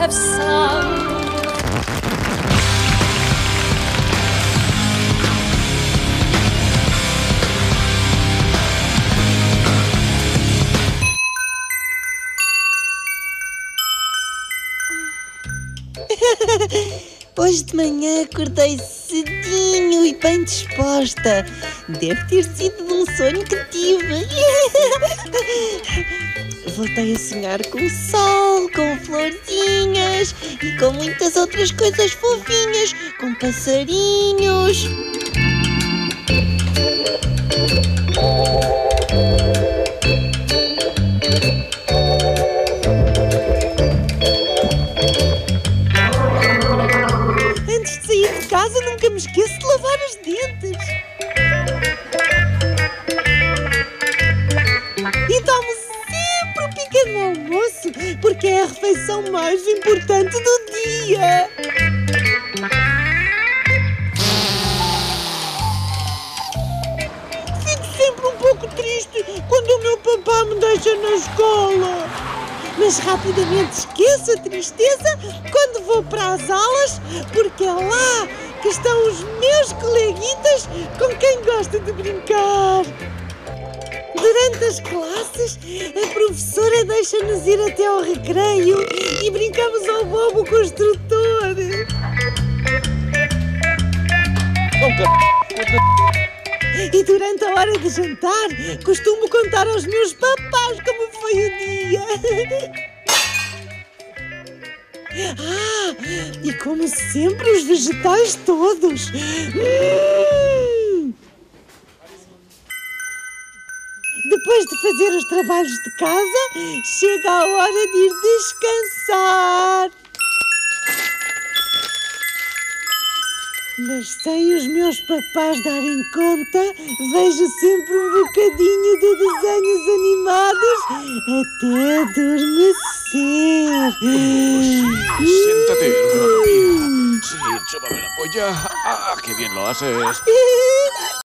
have sung. Hoje de manhã acordei cedinho e bem disposta. Deve ter sido de um sonho que tive. Voltei a sonhar com o sol, com florzinhas e com muitas outras coisas fofinhas, com passarinhos. Antes de sair de casa, nunca me esqueço de lavar os dentes. E tomo sempre o pequeno almoço, porque é a refeição mais importante do dia. Fico sempre um pouco triste quando o meu papá me deixa na escola. Mas rapidamente esqueço a tristeza quando vou para as aulas, porque é lá que estão os meus coleguitas com quem gosto de brincar. Durante as classes, a professora deixa-nos ir até ao recreio e brincamos ao bobo construtor. E durante a hora de jantar, costumo contar aos meus papás como foi o dia. E como sempre os vegetais todos. Depois de fazer os trabalhos de casa, chega a hora de ir descansar. Mas sem os meus papás darem conta, vejo sempre um bocadinho de desenhos animados até adormecer. Siéntate, Rubia. Sí, chúpame la polla. ¡Qué bien lo haces!